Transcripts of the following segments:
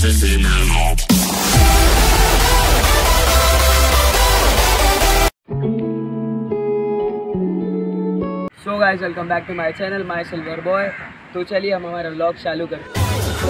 So guys, welcome back to my channel my silver boy. तो चलिए हम हमारा व्लॉग चालू करते हैं।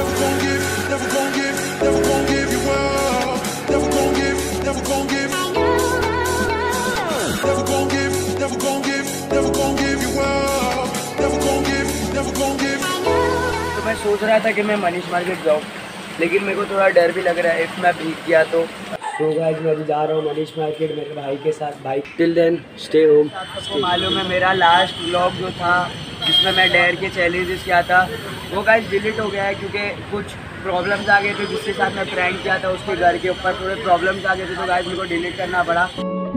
तो मैं सोच रहा था कि मैं मनीष मार्केट जाऊँ, लेकिन मेरे को थोड़ा डर भी लग रहा है इफ़ मैं भीग गया तो। गाइस मैं अभी जा रहा हूँ मनीष मार्केट मेरे भाई के साथ। भाई टिल देन स्टे होम। आपको मालूम है मेरा लास्ट व्लॉग जो था जिसमें मैं डेयर के चैलेंजेस किया था वो गाइस डिलीट हो गया है, क्योंकि कुछ प्रॉब्लम्स आ गए थे। जिसके साथ मैं प्रैंक किया था उसके घर के ऊपर थोड़े प्रॉब्लम्स आ गए थे, तो गाइस मेरे को डिलीट करना पड़ा।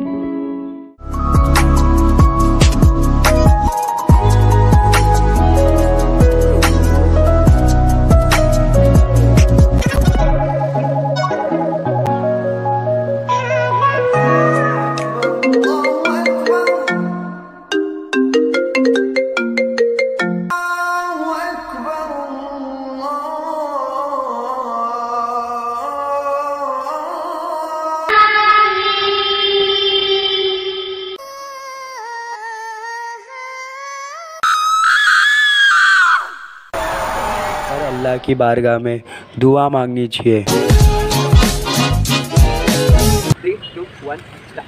अल्लाह की बारगाह में दुआ मांगनी चाहिए। 3, 2, 1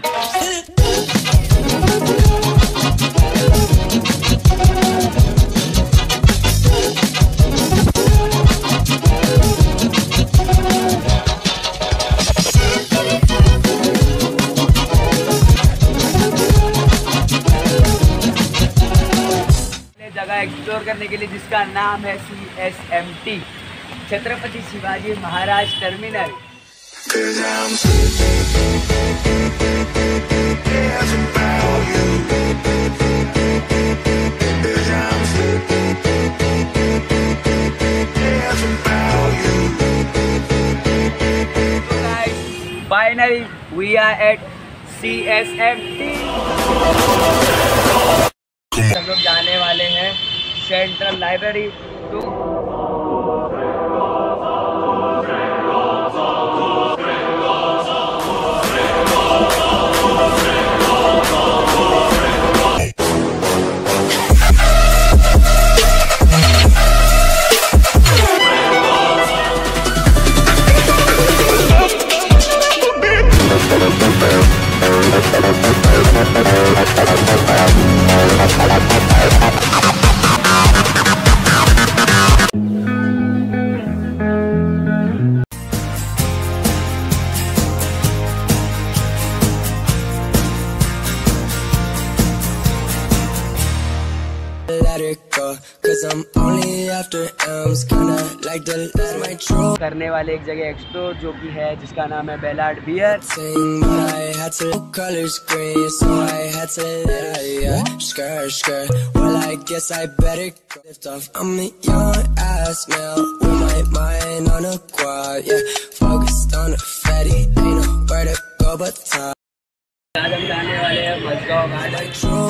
जगह एक्सप्लोर करने के लिए जिसका नाम है CSMT, Chhatrapati Shivaji Maharaj terminal. Finally we are at CSMT। हम लोग जाने वाले हैं सेंट्रल लाइब्रेरी। तो करने वाले एक जगह एक्सप्लोर जो कि है जिसका नाम है बेलाड बियर। आज हम जाने वाले हैं मजगांव गार्डन।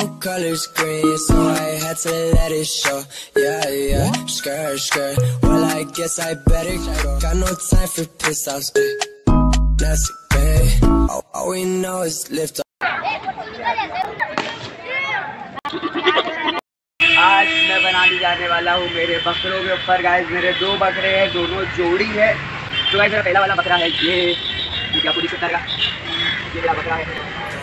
आज मैं बनाने जाने वाला हूँ मेरे बकरों के ऊपर। गाइस मेरे 2 बकरे हैं, दोनों जोड़ी है। तो गाइस मेरा पहला वाला बकरा है ये आपको दिख सकता है, ये मेरा बकरा है।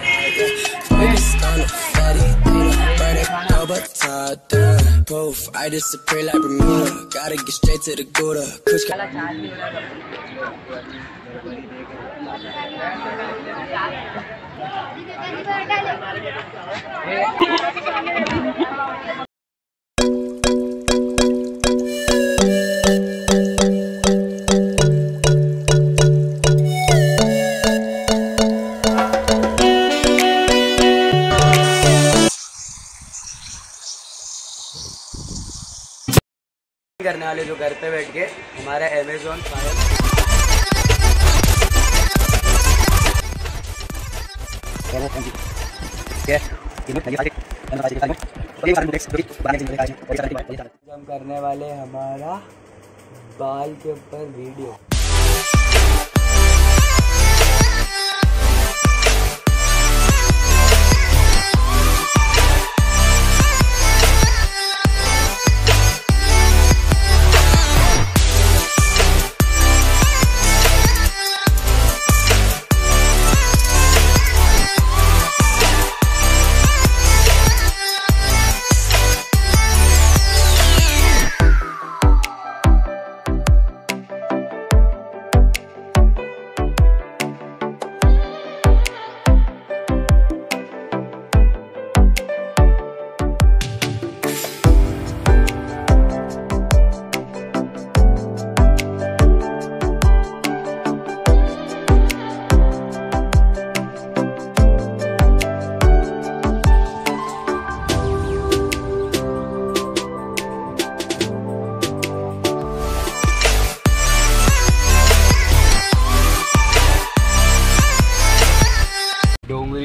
करने वाले जो घर पे बैठ के हमारा अमेज़न फायर हम करने वाले हमारा बाल के ऊपर video.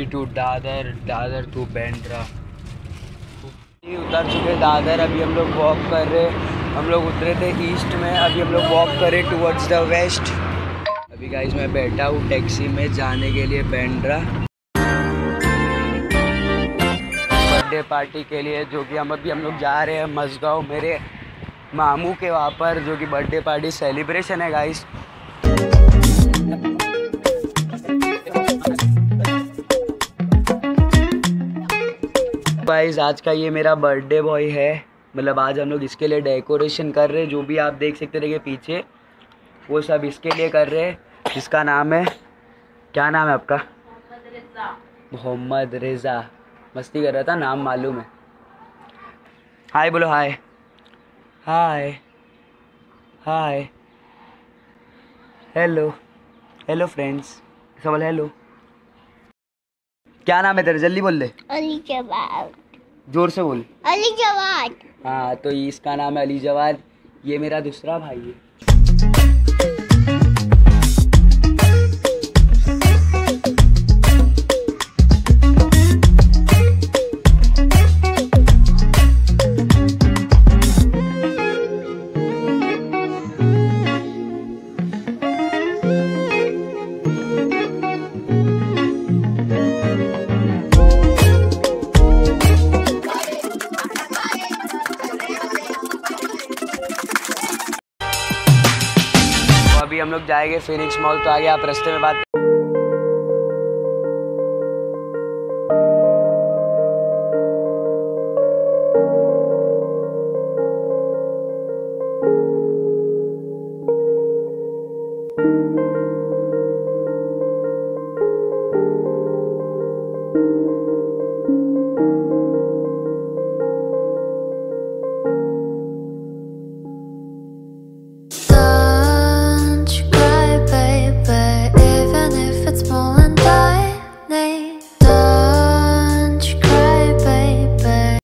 To Dadar, Dadar to Bandra. उतर चुके दादर, अभी हम लोग वॉक कर रहे। हम लोग उतरे थे ईस्ट में, अभी हम लोग वॉक कर रहे टुवर्ड्स द वेस्ट। अभी गाइस मैं बैठा हूँ टैक्सी में जाने के लिए बैंड्रा बर्थडे पार्टी के लिए, जो कि हम लोग जा रहे हैं मजगांव मेरे मामू के वहाँ पर, जो कि बर्थडे पार्टी सेलिब्रेशन है गाइस। गाइस आज का ये मेरा बर्थडे बॉय है, मतलब आज हम लोग इसके लिए डेकोरेशन कर रहे हैं। जो भी आप देख सकते रहिए पीछे, वो सब इसके लिए कर रहे हैं। जिसका नाम है, क्या नाम है आपका? मोहम्मद रेज़ा। मस्ती कर रहा था, नाम मालूम है। हाय बोलो, hi hi hi, hello hello friends, सब बोल हेलो। क्या नाम है तेरा, जल्दी बोल दे। अलीजवाद। जोर से बोल। अलीजवाद। हाँ तो इसका नाम है अलीजवाद, ये मेरा दूसरा भाई है। अभी हम लोग जाएंगे फिनिक्स मॉल, तो आगे आप रास्ते में बात